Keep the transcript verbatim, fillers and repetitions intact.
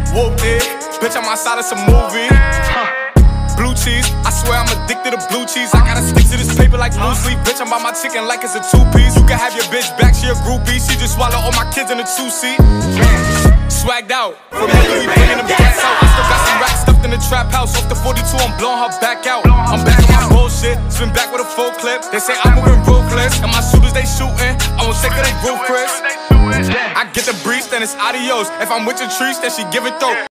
Whoop it, bitch, I'm outside of some movie. Huh. Blue cheese, I swear I'm addicted to blue cheese. I gotta stick to this paper like blue sleep. Bitch, I'm by my chicken like it's a two-piece. You can have your bitch back, she a groupie. She just swallow all my kids in a two-seat. Swagged out, from Hillary, bringing them gas out. I still got some racks stuffed in the trap house. Off the forty-two, I'm blowing her back out. I'm back on my bullshit, spin back with a full clip. They say I'm moving ruthless, and my shooters they shooting. I won't shake of they roof, Chris. I get the breeze, then it's adios. If I'm with your trees, then she give it though.